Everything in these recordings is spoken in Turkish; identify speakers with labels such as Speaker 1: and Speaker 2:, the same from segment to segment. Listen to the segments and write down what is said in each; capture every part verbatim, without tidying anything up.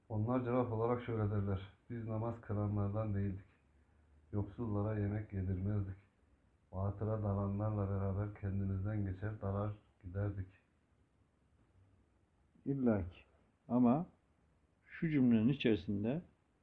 Speaker 1: Onlar cevap olarak şöyle derler: biz namaz kılanlardan değildik. Yoksullara yemek yedirmezdik. Batıla dalanlarla beraber kendimizden geçer dalar giderdik.
Speaker 2: İlla ki. Ama şu cümlenin içerisinde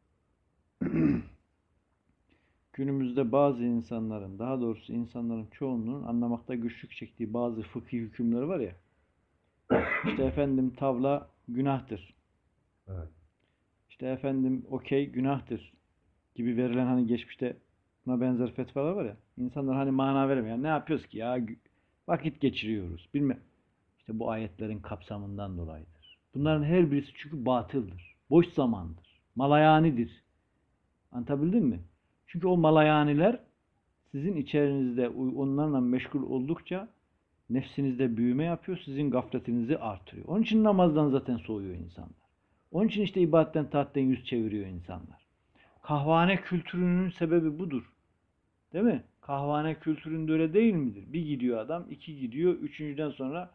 Speaker 2: günümüzde bazı insanların, daha doğrusu insanların çoğunluğun anlamakta güçlük çektiği bazı fıkhi hükümler var ya. İşte efendim tavla günahtır.
Speaker 1: Evet.
Speaker 2: İşte efendim okey günahtır gibi verilen hani geçmişte buna benzer fetvalar var ya. İnsanlar hani mana veremiyor. Yani ne yapıyoruz ki ya? Vakit geçiriyoruz. Bilmem. İşte bu ayetlerin kapsamından dolayıdır. Bunların her birisi çünkü batıldır. Boş zamandır. Malayanidir. Anlatabildim mi? Çünkü o malayaniler sizin içerinizde onlarla meşgul oldukça nefsinizde büyüme yapıyor, sizin gafletinizi artırıyor. Onun için namazdan zaten soğuyor insanlar. Onun için işte ibadetten taatten yüz çeviriyor insanlar. Kahvehane kültürünün sebebi budur. Değil mi? Kahvehane kültüründe öyle değil midir? Bir gidiyor adam, iki gidiyor, üçüncüden sonra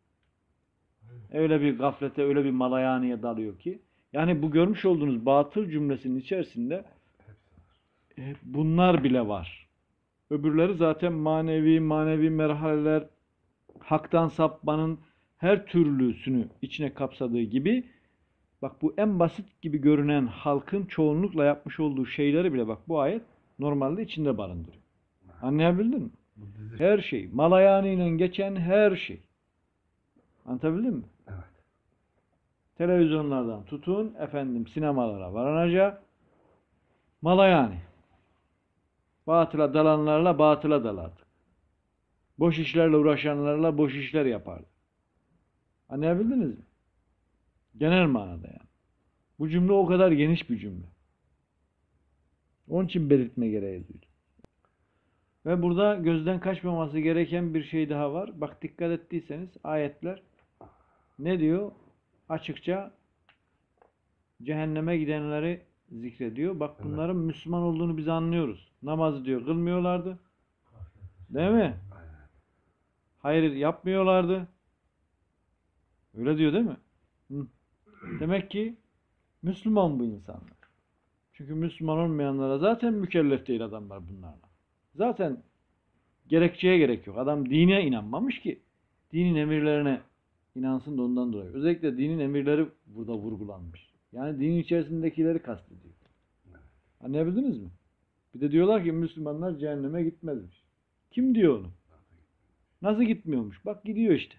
Speaker 2: öyle bir gaflete, öyle bir malayaniye dalıyor ki. Yani bu görmüş olduğunuz batıl cümlesinin içerisinde e, bunlar bile var. Öbürleri zaten manevi, manevi merhaleler, haktan sapmanın her türlüsünü içine kapsadığı gibi, bak bu en basit gibi görünen halkın çoğunlukla yapmış olduğu şeyleri bile bak bu ayet normalde içinde barındırıyor. Anlayabildin mi? Her şey. Malayaniyle geçen her şey. Anlatabildim mi?
Speaker 1: Evet.
Speaker 2: Televizyonlardan tutun efendim sinemalara varanacak malayani. Batıla dalanlarla batıla dalardık. Boş işlerle uğraşanlarla boş işler yapardık. Anlayabildiniz mi? Genel manada yani. Bu cümle o kadar geniş bir cümle. Onun için belirtme gereği duydum. Ve burada gözden kaçmaması gereken bir şey daha var. Bak dikkat ettiyseniz ayetler ne diyor? Açıkça cehenneme gidenleri zikrediyor. Bak bunların Müslüman olduğunu biz anlıyoruz. Namazı diyor kılmıyorlardı. Değil mi? Hayır yapmıyorlardı. Öyle diyor değil mi? Hı. Demek ki Müslüman bu insanlar. Çünkü Müslüman olmayanlara zaten mükellef değil adamlar bunlarla. Zaten gerekçeye gerek yok. Adam dine inanmamış ki. Dinin emirlerine inansın da ondan dolayı. Özellikle dinin emirleri burada vurgulanmış. Yani dinin içerisindekileri kastediyor. Anlayabildiniz mi? Bir de diyorlar ki Müslümanlar cehenneme gitmezmiş. Kim diyor onu? Nasıl gitmiyormuş? Bak gidiyor işte.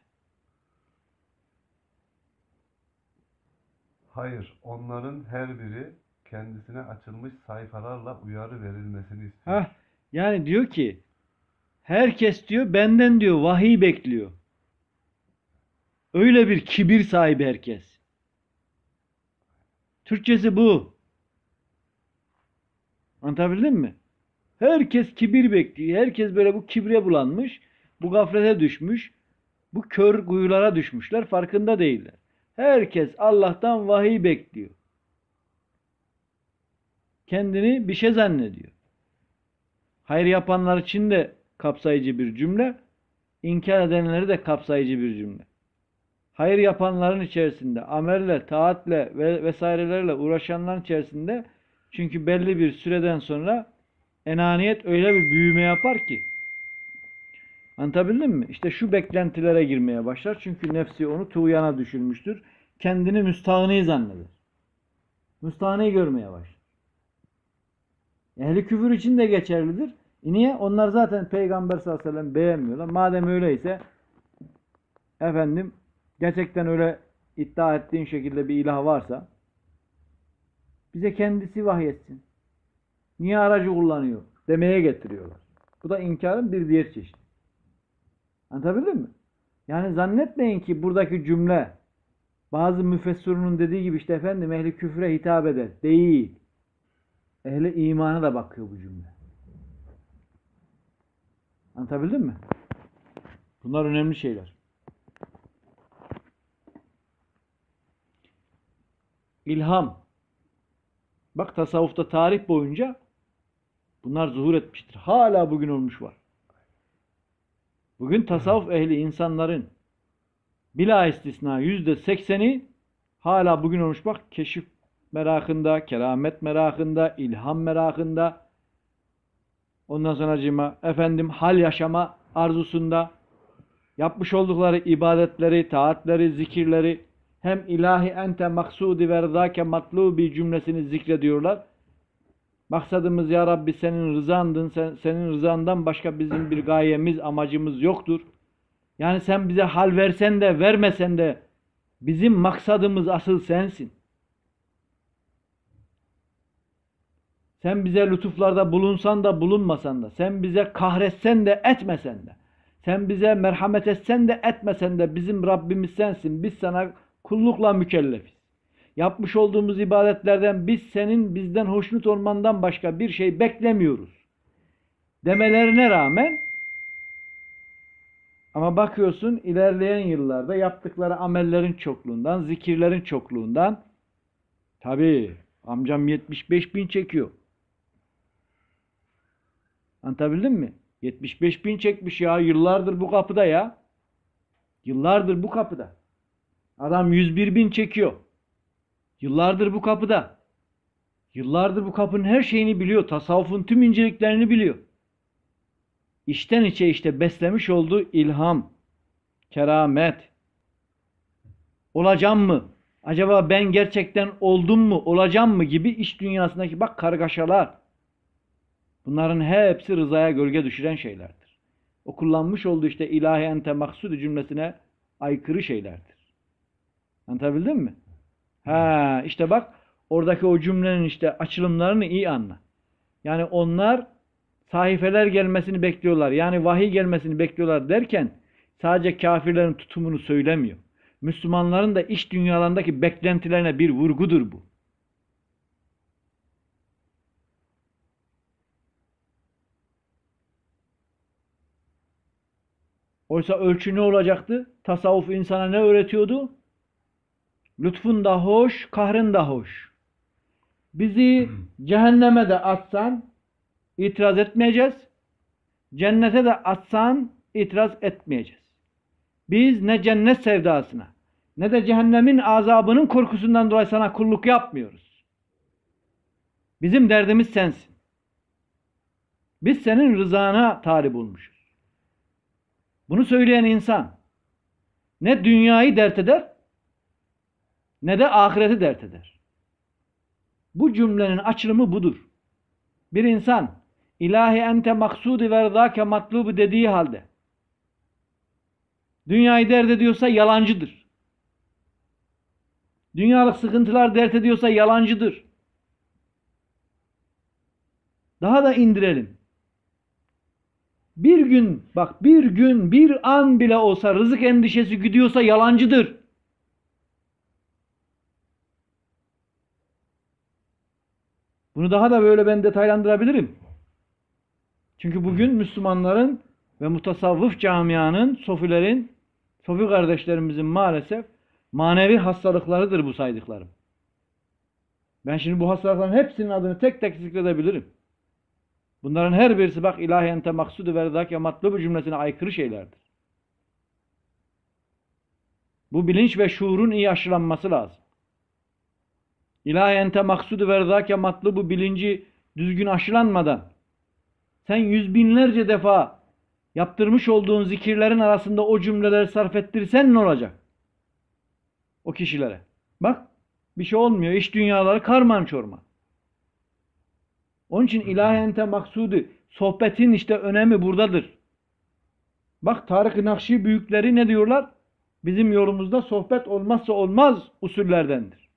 Speaker 1: Hayır, onların her biri kendisine açılmış sayfalarla uyarı verilmesini istiyor.
Speaker 2: Hah, yani diyor ki herkes diyor benden diyor vahiy bekliyor. Öyle bir kibir sahibi herkes. Türkçesi bu. Anlatabildim mi? Herkes kibir bekliyor. Herkes böyle bu kibre bulanmış. Bu gaflete düşmüş. Bu kör kuyulara düşmüşler. Farkında değiller. Herkes Allah'tan vahiy bekliyor. Kendini bir şey zannediyor. Hayır yapanlar için de kapsayıcı bir cümle. İnkar edenleri de kapsayıcı bir cümle. Hayır yapanların içerisinde, amelle, taatle ve vesairelerle uğraşanların içerisinde, çünkü belli bir süreden sonra enaniyet öyle bir büyüme yapar ki, anlatabildim mi? İşte şu beklentilere girmeye başlar. Çünkü nefsi onu tuğyana düşürmüştür. Kendini müstahni zanneder. Müstahni görmeye başlar. Ehli küfür için de geçerlidir. E niye? Onlar zaten Peygamber sallallahu aleyhi ve sellem beğenmiyorlar. Madem öyleyse efendim gerçekten öyle iddia ettiğin şekilde bir ilah varsa bize kendisi vahyetsin. Niye aracı kullanıyor? Demeye getiriyorlar. Bu da inkarın bir diğer çeşidi. Anlatabildim mi? Yani zannetmeyin ki buradaki cümle bazı müfessirunun dediği gibi işte efendim ehli küfre hitap eder. Değil. Ehli imana da bakıyor bu cümle. Anlatabildim mi? Bunlar önemli şeyler. İlham. Bak tasavvufta tarih boyunca bunlar zuhur etmiştir. Hala bugün olmuş var. Bugün tasavvuf ehli insanların bila istisna yüzde sekseni hala bugün olmuş bak keşif merakında, keramet merakında, ilham merakında, ondan sonracığıma efendim hal yaşama arzusunda, yapmış oldukları ibadetleri, taatleri, zikirleri hem ilahi ente maksudi ve rızake matlubi cümlesini zikrediyorlar. Maksadımız ya Rabbi senin rızandın, sen, senin rızandan başka bizim bir gayemiz, amacımız yoktur. Yani sen bize hal versen de vermesen de bizim maksadımız asıl sensin. Sen bize lütuflarda bulunsan da bulunmasan da, sen bize kahretsen de etmesen de, sen bize merhamet etsen de etmesen de bizim Rabbimiz sensin. Biz sana kullukla mükellefiz. Yapmış olduğumuz ibadetlerden biz senin bizden hoşnut olmandan başka bir şey beklemiyoruz demelerine rağmen ama bakıyorsun ilerleyen yıllarda yaptıkları amellerin çokluğundan, zikirlerin çokluğundan tabii amcam yetmiş beş bin çekiyor. Anlatabildim mi? yetmiş beş bin çekmiş ya. Yıllardır bu kapıda ya. Yıllardır bu kapıda. Adam yüz bir bin çekiyor. Yıllardır bu kapıda. Yıllardır bu kapının her şeyini biliyor. Tasavvufun tüm inceliklerini biliyor. İçten içe işte beslemiş olduğu ilham, keramet. Olacağım mı? Acaba ben gerçekten oldum mu? Olacağım mı? Gibi iç dünyasındaki bak kargaşalar. Bunların hepsi rızaya gölge düşüren şeylerdir. O kullanmış olduğu işte ilahi ente maksudu cümlesine aykırı şeylerdir. Anlatabildim mi? Ha işte bak oradaki o cümlenin işte açılımlarını iyi anla. Yani onlar sahifeler gelmesini bekliyorlar. Yani vahiy gelmesini bekliyorlar derken sadece kafirlerin tutumunu söylemiyor. Müslümanların da iç dünyalarındaki beklentilerine bir vurgudur bu. Oysa ölçü ne olacaktı? Tasavvuf insana ne öğretiyordu? Lütfun da hoş, kahrın da hoş. Bizi cehenneme de atsan itiraz etmeyeceğiz. Cennete de atsan itiraz etmeyeceğiz. Biz ne cennet sevdasına ne de cehennemin azabının korkusundan dolayı sana kulluk yapmıyoruz. Bizim derdimiz sensin. Biz senin rızana talip olmuşuz. Bunu söyleyen insan ne dünyayı dert eder ne de ahireti dert eder. Bu cümlenin açılımı budur. Bir insan ilahi ente maksudi ve rızake matlubu dediği halde dünyayı dert ediyorsa yalancıdır. Dünyalık sıkıntılar dert ediyorsa yalancıdır. Daha da indirelim. Bir gün, bak bir gün, bir an bile olsa rızık endişesi güdüyorsa yalancıdır. Bunu daha da böyle ben detaylandırabilirim. Çünkü bugün Müslümanların ve mutasavvıf camianın, sofilerin, sofi kardeşlerimizin maalesef manevi hastalıklarıdır bu saydıklarım. Ben şimdi bu hastalıkların hepsinin adını tek tek zikredebilirim. Bunların her birisi bak ilahi ente maksudu ve rızake matlubu cümlesine aykırı şeylerdir. Bu bilinç ve şuurun iyi aşılanması lazım. İlahi ente maksudu ve rızake matlubu bilinci düzgün aşılanmadan sen yüz binlerce defa yaptırmış olduğun zikirlerin arasında o cümleleri sarf ettirsen ne olacak? O kişilere. Bak bir şey olmuyor. İş dünyaları karman çorman. Onun için ilahi ente maksudu sohbetin işte önemi buradadır. Bak Tarık-ı Nakşi büyükleri ne diyorlar? Bizim yolumuzda sohbet olmazsa olmaz usullerdendir.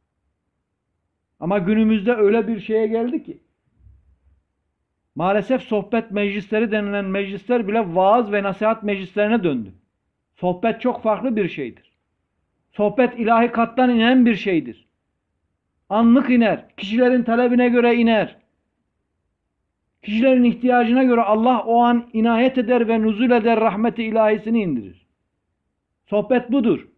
Speaker 2: Ama günümüzde öyle bir şeye geldi ki maalesef sohbet meclisleri denilen meclisler bile vaaz ve nasihat meclislerine döndü. Sohbet çok farklı bir şeydir. Sohbet ilahi kattan inen bir şeydir. Anlık iner. Kişilerin talebine göre iner. Kişilerin ihtiyacına göre Allah o an inayet eder ve nuzul eder, rahmeti ilahisini indirir. Sohbet budur.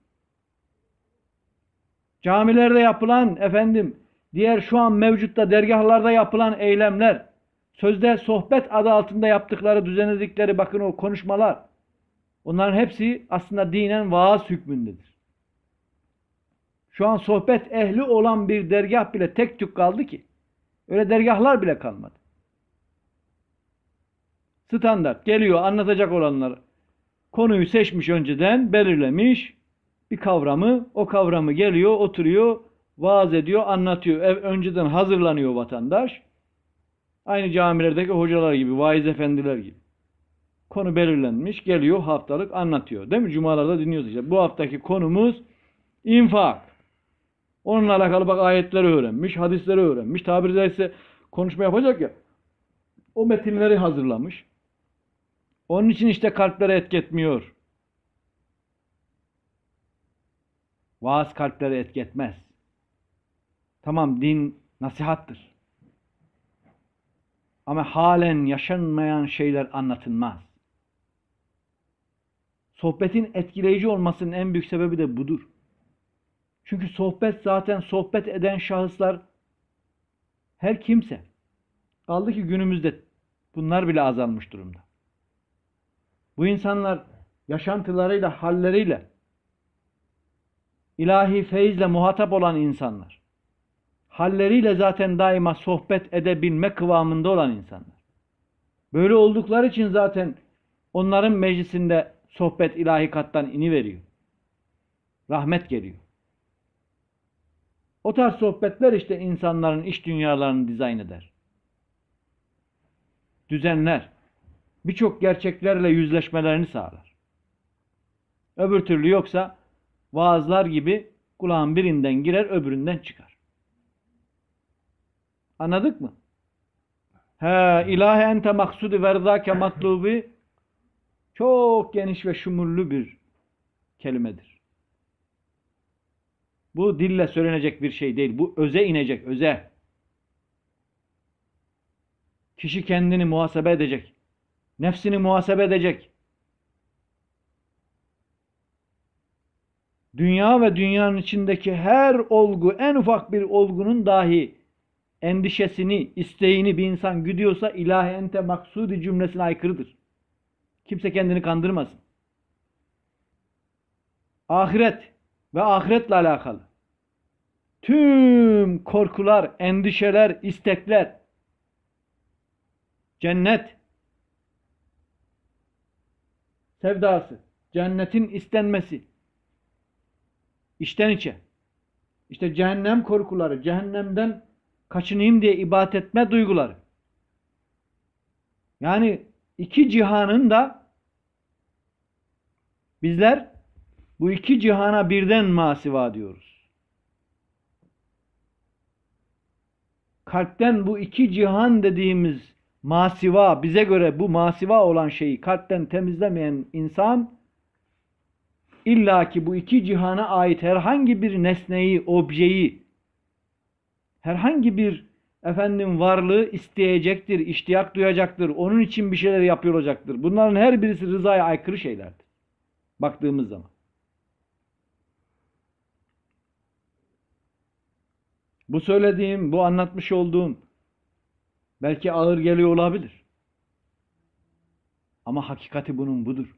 Speaker 2: Camilerde yapılan efendim diğer şu an mevcutta dergahlarda yapılan eylemler, sözde sohbet adı altında yaptıkları, düzenledikleri bakın o konuşmalar, onların hepsi aslında dinen vaaz hükmündedir. Şu an sohbet ehli olan bir dergah bile tek tük kaldı ki. Öyle dergahlar bile kalmadı. Standart geliyor anlatacak olanlar. Konuyu seçmiş önceden, belirlemiş bir kavramı. O kavramı geliyor, oturuyor, vaaz ediyor, anlatıyor. Ev önceden hazırlanıyor vatandaş. Aynı camilerdeki hocalar gibi, vaiz efendiler gibi. Konu belirlenmiş, geliyor haftalık anlatıyor. Değil mi? Cumalarda dinliyoruz işte. Bu haftaki konumuz infak. Onunla alakalı bak ayetleri öğrenmiş, hadisleri öğrenmiş. Tabiri caizse konuşma yapacak ya. O metinleri hazırlamış. Onun için işte kalplere etki etmiyor. Vaaz kalplere etki etmez. Tamam, din nasihattır. Ama halen yaşanmayan şeyler anlatılmaz. Sohbetin etkileyici olmasının en büyük sebebi de budur. Çünkü sohbet zaten sohbet eden şahıslar her kimse. Kaldı ki günümüzde bunlar bile azalmış durumda. Bu insanlar yaşantılarıyla, halleriyle ilahi feyizle muhatap olan insanlar. Halleriyle zaten daima sohbet edebilme kıvamında olan insanlar. Böyle oldukları için zaten onların meclisinde sohbet ilahi kattan iniveriyor. Rahmet geliyor. O tarz sohbetler işte insanların iç dünyalarını dizayn eder. Düzenler. Birçok gerçeklerle yüzleşmelerini sağlar. Öbür türlü yoksa vaazlar gibi kulağın birinden girer, öbüründen çıkar. Anladık mı? He, ilahe ente maksudi verzake matlubi çok geniş ve şumurlu bir kelimedir. Bu dille söylenecek bir şey değil. Bu öze inecek, öze. Kişi kendini muhasebe edecek. Nefsini muhasebe edecek. Dünya ve dünyanın içindeki her olgu, en ufak bir olgunun dahi endişesini, isteğini bir insan güdüyorsa ilahe ente maksudi cümlesine aykırıdır. Kimse kendini kandırmasın. Ahiret ve ahiretle alakalı tüm korkular, endişeler, istekler, cennet sevdası, cennetin istenmesi, içten içe, işte cehennem korkuları, cehennemden kaçınayım diye ibadet etme duyguları. Yani iki cihanın da bizler bu iki cihana birden masiva diyoruz. Kalpten bu iki cihan dediğimiz masiva, bize göre bu masiva olan şeyi kalpten temizlemeyen insan illaki bu iki cihana ait herhangi bir nesneyi, objeyi, herhangi bir efendim varlığı isteyecektir, iştiyak duyacaktır. Onun için bir şeyler yapıyor olacaktır. Bunların her birisi rızaya aykırı şeylerdir. Baktığımız zaman. Bu söylediğim, bu anlatmış olduğum belki ağır geliyor olabilir. Ama hakikati bunun budur.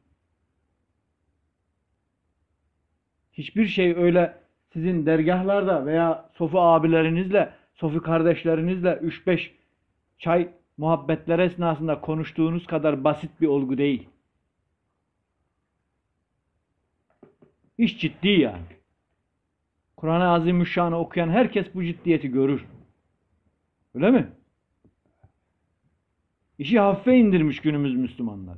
Speaker 2: Hiçbir şey öyle sizin dergahlarda veya sofu abilerinizle, sofu kardeşlerinizle üç beş çay muhabbetleri esnasında konuştuğunuz kadar basit bir olgu değil. İş ciddi yani. Kur'an-ı Azimüşşan'ı okuyan herkes bu ciddiyeti görür. Öyle mi? İşi hafife indirmiş günümüz Müslümanlar.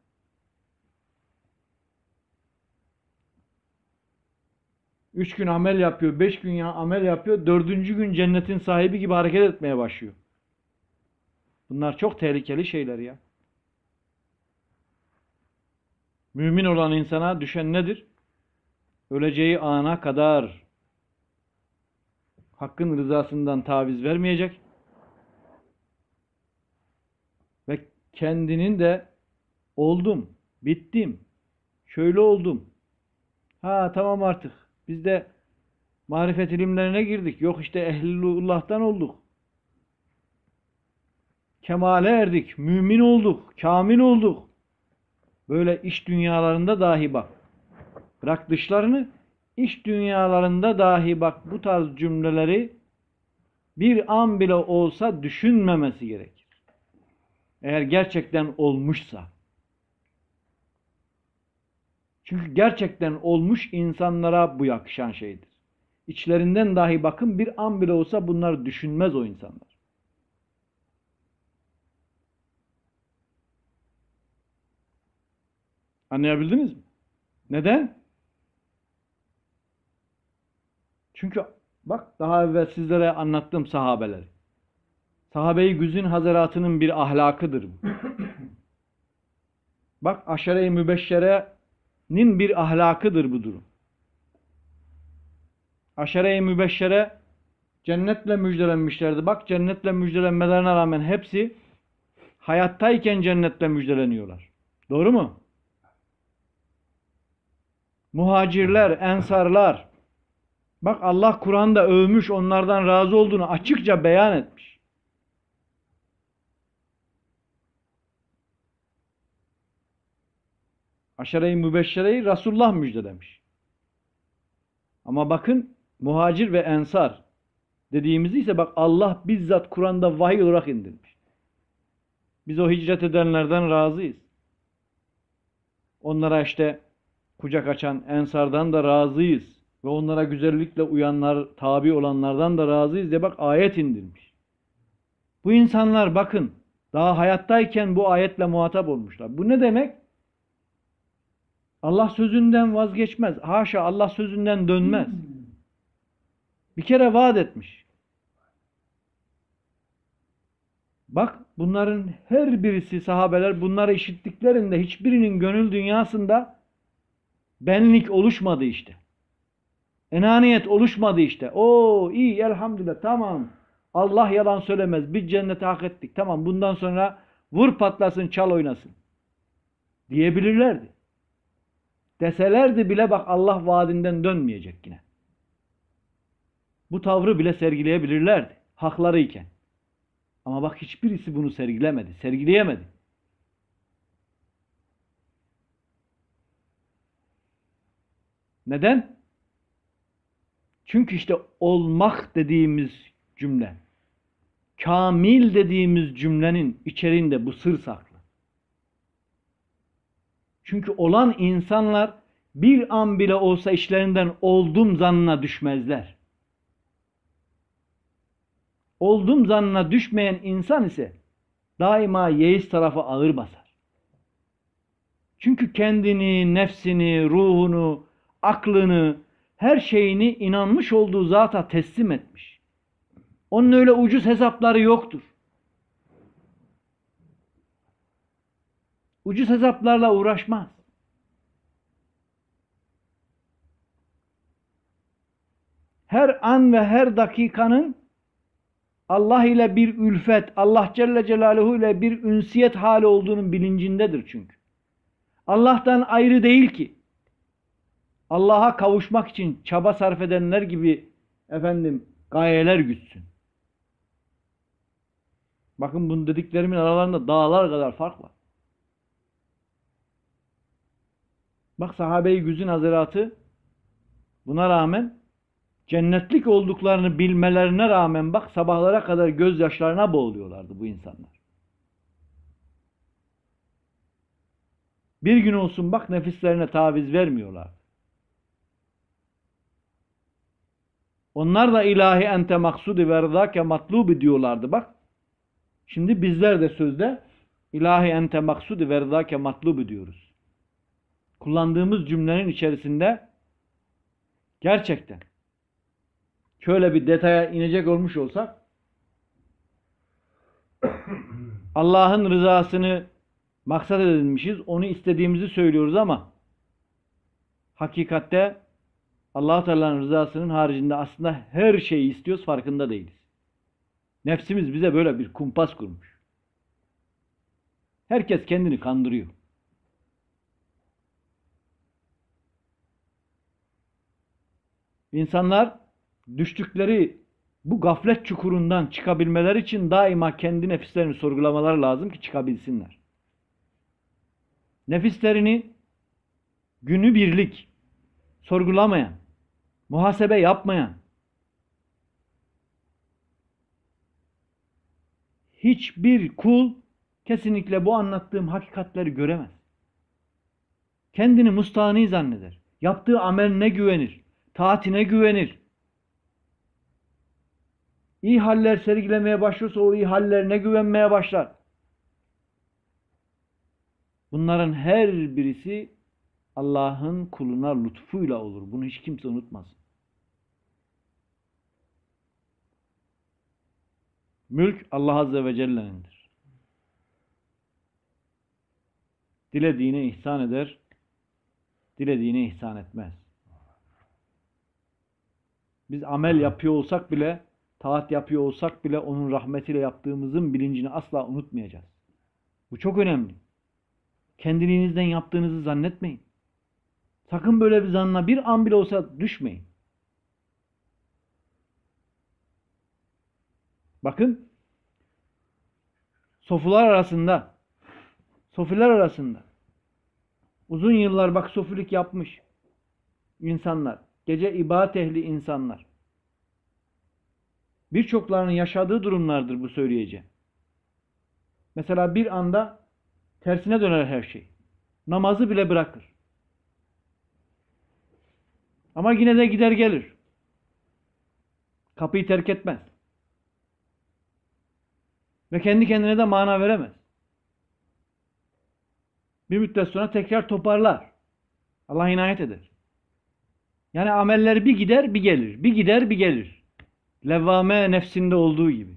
Speaker 2: Üç gün amel yapıyor, beş gün amel yapıyor, dördüncü gün cennetin sahibi gibi hareket etmeye başlıyor. Bunlar çok tehlikeli şeyler ya. Mümin olan insana düşen nedir? Öleceği ana kadar Hakkın rızasından taviz vermeyecek ve kendinin de oldum, bittim, şöyle oldum. Ha tamam artık biz de marifet ilimlerine girdik. Yok işte ehlullah'tan olduk. Kemale erdik, mümin olduk, kamil olduk. Böyle iş dünyalarında dahi bak. Bırak dışlarını, iş dünyalarında dahi bak bu tarz cümleleri bir an bile olsa düşünmemesi gerekir. Eğer gerçekten olmuşsa. Çünkü gerçekten olmuş insanlara bu yakışan şeydir. İçlerinden dahi bakın bir an bile olsa bunları düşünmez o insanlar. Anlayabildiniz mi? Neden? Çünkü bak daha evvel sizlere anlattığım sahabeler. Sahabe-i Güzin Hazaratı'nın bir ahlakıdır bu. Bak aşere-i mübeşşerenin bir ahlakıdır bu durum. Aşere-i mübeşşere cennetle müjdelenmişlerdi. Bak cennetle müjdelenmelerine rağmen hepsi hayattayken cennetle müjdeleniyorlar. Doğru mu? Muhacirler, ensarlar. Bak Allah Kur'an'da övmüş, onlardan razı olduğunu açıkça beyan etmiş. Aşere-i mübeşşereyi Resulullah müjdelemiş. Ama bakın muhacir ve ensar dediğimizi ise bak Allah bizzat Kur'an'da vahiy olarak indirmiş. Biz o hicret edenlerden razıyız. Onlara işte kucak açan ensardan da razıyız. Ve onlara güzellikle uyanlar, tabi olanlardan da razıyız diye bak ayet indirmiş. Bu insanlar bakın daha hayattayken bu ayetle muhatap olmuşlar. Bu ne demek? Allah sözünden vazgeçmez. Haşa Allah sözünden dönmez. Bir kere vaat etmiş. Bak bunların her birisi sahabeler bunları işittiklerinde hiçbirinin gönül dünyasında benlik oluşmadı işte. Enaniyet oluşmadı işte. Oo iyi elhamdülillah tamam. Allah yalan söylemez. Biz cenneti hak ettik. Tamam bundan sonra vur patlasın çal oynasın. Diyebilirlerdi. Deselerdi bile bak Allah vaadinden dönmeyecek yine. Bu tavrı bile sergileyebilirlerdi. Hakları iken. Ama bak hiçbirisi bunu sergilemedi. Sergileyemedi. Neden? Çünkü işte olmak dediğimiz cümle, kamil dediğimiz cümlenin içeriğinde bu sır saklı. Çünkü olan insanlar bir an bile olsa işlerinden oldum zannına düşmezler. Oldum zannına düşmeyen insan ise daima yeis tarafı ağır basar. Çünkü kendini, nefsini, ruhunu, aklını, her şeyini inanmış olduğu zata teslim etmiş. Onun öyle ucuz hesapları yoktur. Ucuz hesaplarla uğraşmaz. Her an ve her dakikanın Allah ile bir ülfet, Allah Celle Celaluhu ile bir ünsiyet hali olduğunun bilincindedir çünkü. Allah'tan ayrı değil ki. Allah'a kavuşmak için çaba sarf edenler gibi efendim gayeler gütsün. Bakın bunu dediklerimin aralarında dağlar kadar fark var. Bak sahabe-i güzin hazaratı buna rağmen cennetlik olduklarını bilmelerine rağmen bak sabahlara kadar gözyaşlarına boğuluyorlardı bu insanlar. Bir gün olsun bak nefislerine taviz vermiyorlar. Onlar da ilahi ente maksudi ve rızake matlubi diyorlardı bak. Şimdi bizler de sözde ilahi ente maksudi ve rızake matlubi diyoruz. Kullandığımız cümlenin içerisinde gerçekten şöyle bir detaya inecek olmuş olsak Allah'ın rızasını maksat edinmişiz. Onu istediğimizi söylüyoruz ama hakikatte Allah Teala'nın rızasının haricinde aslında her şeyi istiyoruz, farkında değiliz. Nefsimiz bize böyle bir kumpas kurmuş. Herkes kendini kandırıyor. İnsanlar düştükleri bu gaflet çukurundan çıkabilmeleri için daima kendi nefislerini sorgulamaları lazım ki çıkabilsinler. Nefislerini günübirlik sorgulamayan, muhasebe yapmayan, hiçbir kul kesinlikle bu anlattığım hakikatleri göremez. Kendini mustağni zanneder. Yaptığı ameline güvenir. Taatine güvenir. İyi haller sergilemeye başlıyorsa o iyi hallerine güvenmeye başlar. Bunların her birisi Allah'ın kuluna lütfuyla olur. Bunu hiç kimse unutmasın. Mülk Allah Azze ve Celle'nindir. Dilediğine ihsan eder, dilediğine ihsan etmez. Biz amel yapıyor olsak bile, taat yapıyor olsak bile onun rahmetiyle yaptığımızın bilincini asla unutmayacağız. Bu çok önemli. Kendiliğinizden yaptığınızı zannetmeyin. Sakın böyle bir zanna bir an bile olsa düşmeyin. Bakın, sofular arasında, sofiler arasında uzun yıllar bak sofilik yapmış insanlar, gece ibadet ehli insanlar. Birçoklarının yaşadığı durumlardır bu söyleyeceğim. Mesela bir anda tersine döner her şey. Namazı bile bırakır. Ama yine de gider gelir. Kapıyı terk etmez. Ve kendi kendine de mana veremez. Bir müddet sonra tekrar toparlar. Allah inayet eder. Yani ameller bir gider bir gelir. Bir gider bir gelir. Levvame nefsinde olduğu gibi.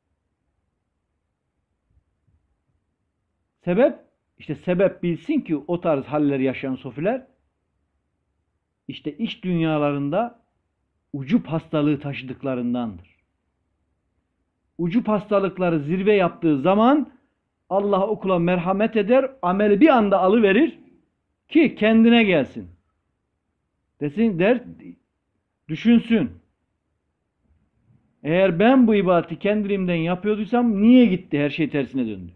Speaker 2: Sebep? İşte sebep bilsin ki o tarz halleri yaşayan sofiler işte iç dünyalarında ucup hastalığı taşıdıklarındandır. Ucup hastalıkları zirve yaptığı zaman Allah o kula merhamet eder, ameli bir anda alıverir ki kendine gelsin. Desin, der, düşünsün. Eğer ben bu ibadeti kendiliğimden yapıyorduysam niye gitti her şey tersine döndü?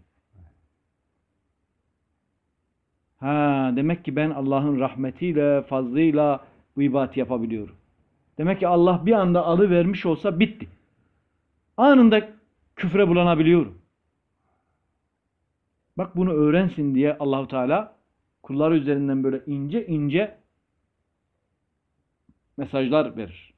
Speaker 2: Ha, demek ki ben Allah'ın rahmetiyle, fazlıyla bu ibadeti yapabiliyorum. Demek ki Allah bir anda alıvermiş olsa bitti. Anında küfre bulanabiliyorum. Bak bunu öğrensin diye Allahu Teala kulları üzerinden böyle ince ince mesajlar verir.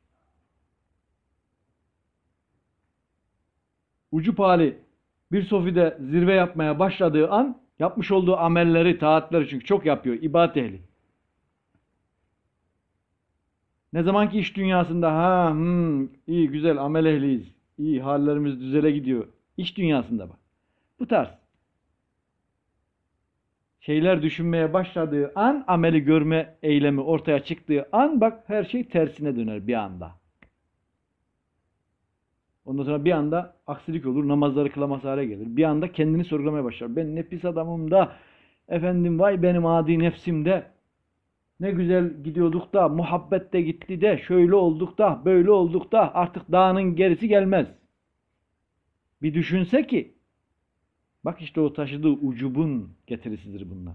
Speaker 2: Ucup hali bir sofide zirve yapmaya başladığı an yapmış olduğu amelleri, taatleri çünkü çok yapıyor, ibadet ehli. Ne zaman ki iş dünyasında ha hmm, iyi güzel amel ehliyiz, iyi hallerimiz düzele gidiyor. İş dünyasında bak. Bu tarz şeyler düşünmeye başladığı an, ameli görme eylemi ortaya çıktığı an bak her şey tersine döner bir anda. Ondan sonra bir anda aksilik olur, namazları kılamaz hale gelir. Bir anda kendini sorgulamaya başlar. Ben ne pis adamım da, efendim vay benim adi nefsimde, ne güzel gidiyorduk da, muhabbet de gitti de, şöyle olduk da, böyle olduk da, artık dağının gerisi gelmez. Bir düşünse ki, bak işte o taşıdığı ucubun getirisidir bunlar.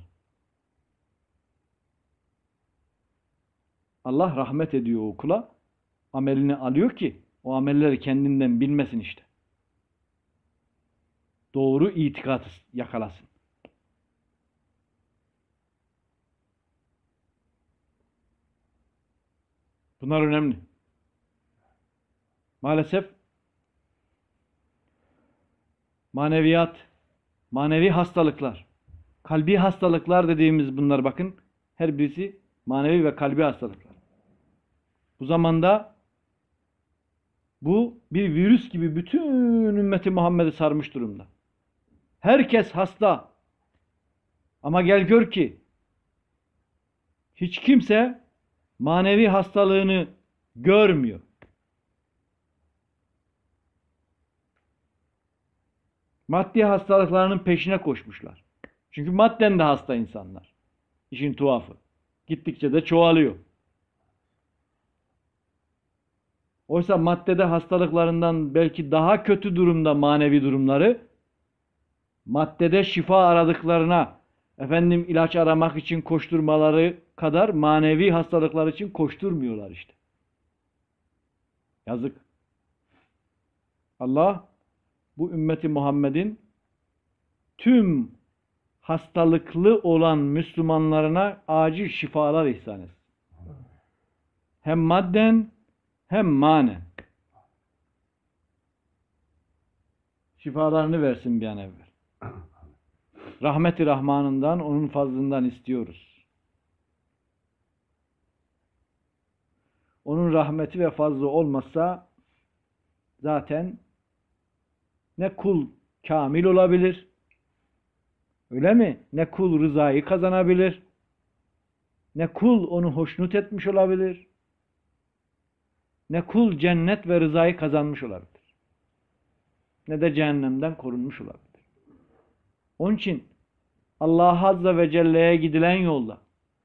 Speaker 2: Allah rahmet ediyor o kula, amelini alıyor ki, o amelleri kendinden bilmesin işte. Doğru itikatı yakalasın. Bunlar önemli. Maalesef maneviyat, manevi hastalıklar, kalbi hastalıklar dediğimiz bunlar bakın, her birisi manevi ve kalbi hastalıklar. Bu zamanda bu bir virüs gibi bütün ümmeti Muhammed'i sarmış durumda. Herkes hasta. Ama gel gör ki hiç kimse manevi hastalığını görmüyor. Maddi hastalıklarının peşine koşmuşlar. Çünkü madden de hasta insanlar. İşin tuhafı. Gittikçe de çoğalıyor. Oysa maddede hastalıklarından belki daha kötü durumda manevi durumları, maddede şifa aradıklarına, efendim ilaç aramak için koşturmaları kadar manevi hastalıklar için koşturmuyorlar işte. Yazık. Allah bu ümmeti Muhammed'in tüm hastalıklı olan Müslümanlarına acil şifalar ihsan etsin. Hem madden hem manen. Şifalarını versin bir an evvel. Rahmeti Rahman'ından, onun fazlından istiyoruz. Onun rahmeti ve fazlı olmazsa zaten ne kul kamil olabilir, öyle mi? Ne kul rızayı kazanabilir, ne kul onu hoşnut etmiş olabilir, ne kul cennet ve rızayı kazanmış olabilir, ne de cehennemden korunmuş olabilir. Onun için Allah Azze ve Celle'ye gidilen yolda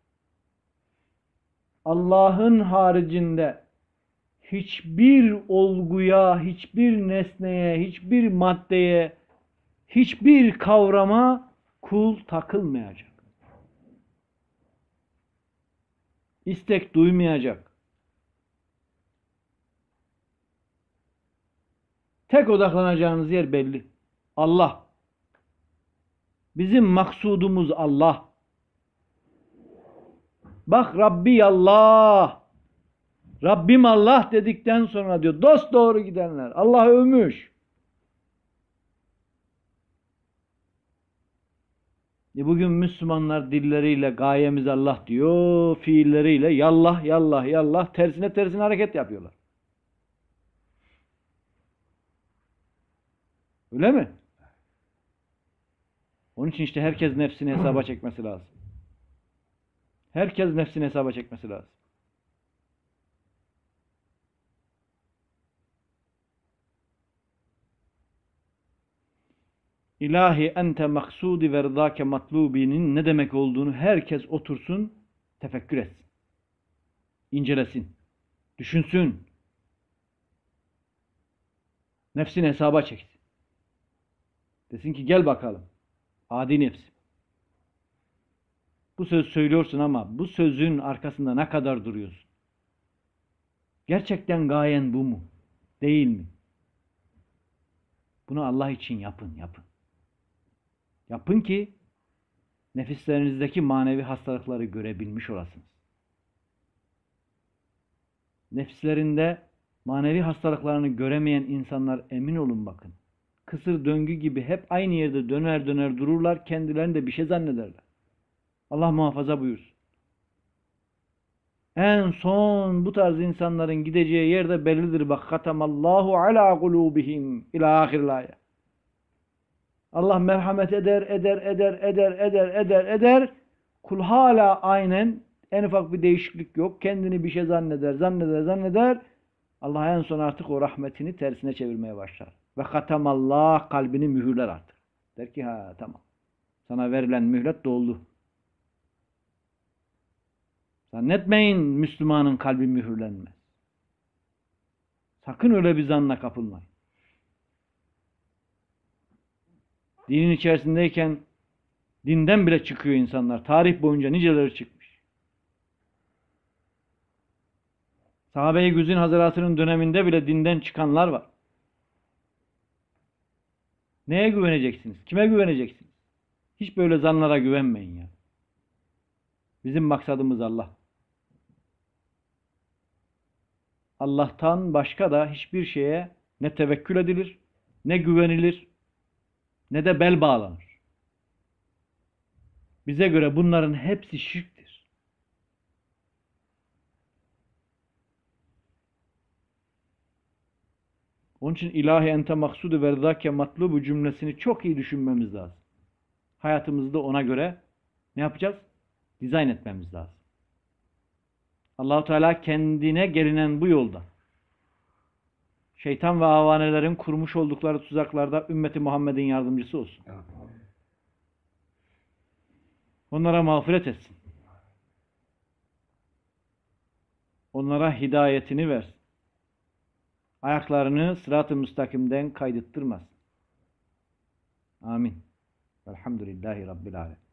Speaker 2: Allah'ın haricinde hiçbir olguya, hiçbir nesneye, hiçbir maddeye, hiçbir kavrama kul takılmayacak. İstek duymayacak. Tek odaklanacağınız yer belli. Allah. Bizim maksudumuz Allah. Bak Rabbi Allah. Rabbim Allah dedikten sonra diyor dost doğru gidenler. Allah övmüş. E bugün Müslümanlar dilleriyle gayemiz Allah diyor, fiilleriyle yallah yallah yallah tersine tersine hareket yapıyorlar. Öyle mi? Onun için işte herkes nefsini hesaba çekmesi lazım. Herkes nefsini hesaba çekmesi lazım. İlahi ente maksudi ve rıdake matlubinin ne demek olduğunu herkes otursun, tefekkür etsin. İncelesin. Düşünsün. Nefsini hesaba çeksin. Desin ki gel bakalım. Adi nefsim. Bu söz söylüyorsun ama bu sözün arkasında ne kadar duruyorsun? Gerçekten gayen bu mu? Değil mi? Bunu Allah için yapın, yapın. Yapın ki nefislerinizdeki manevi hastalıkları görebilmiş olasınız. Nefislerinde manevi hastalıklarını göremeyen insanlar emin olun bakın. Kısır döngü gibi hep aynı yerde döner döner dururlar, kendilerini de bir şey zannederler. Allah muhafaza buyursun. En son bu tarz insanların gideceği yerde bellidir. Bak katamallahu ala kulubihim ila ahiril ayet. Allah merhamet eder, eder, eder, eder, eder, eder, eder. Kul hala aynen en ufak bir değişiklik yok. Kendini bir şey zanneder, zanneder, zanneder. Allah en son artık o rahmetini tersine çevirmeye başlar. Ve katamallah kalbini mühürler artık. Der ki ha tamam. Sana verilen mühlet doldu. Zannetmeyin Müslümanın kalbi mühürlenmez. Sakın öyle bir zanna kapılmayın. Dinin içerisindeyken dinden bile çıkıyor insanlar. Tarih boyunca niceleri çıkmış. Sahabe-i Güzin Hazretleri'nin döneminde bile dinden çıkanlar var. Neye güveneceksiniz? Kime güveneceksiniz? Hiç böyle zanlara güvenmeyin ya. Bizim maksadımız Allah. Allah'tan başka da hiçbir şeye ne tevekkül edilir, ne güvenilir, ne de bel bağlanır. Bize göre bunların hepsi şirktir. Onun için ilahi ente maksudu ve rıdake matlubu cümlesini çok iyi düşünmemiz lazım. Hayatımızı da ona göre ne yapacağız? Dizayn etmemiz lazım. Allah-u Teala kendine gelinen bu yolda şeytan ve avanelerin kurmuş oldukları tuzaklarda ümmeti Muhammed'in yardımcısı olsun. Onlara mağfiret etsin. Onlara hidayetini versin. Ayaklarını sırat-ı müstakimden kaydırtmaz. Amin. Elhamdülillahi Rabbil Alemin.